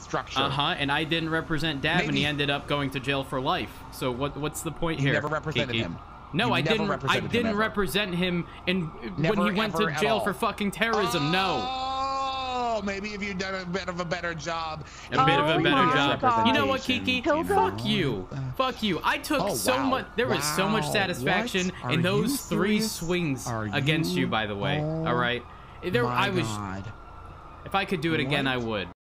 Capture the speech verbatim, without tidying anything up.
structure. Uh-huh, and I didn't represent Dav, Maybe. and he ended up going to jail for life. So what what's the point You here? never represented Kiki? him. No, You I never didn't. I represented him didn't ever. represent him in Never, when he went ever to at jail all. for fucking terrorism. No. Oh, maybe if you'd done a bit of a better job. A bit of a Oh better my job. God. You know what, Kiki? Hilda? Fuck you. Fuck you. I took Oh, so wow. much. There was so much Wow. satisfaction What? in Are those you three serious? swings Are against you, you? by the way. Oh All right. There, My I was. God. If I could do it again, What? I would.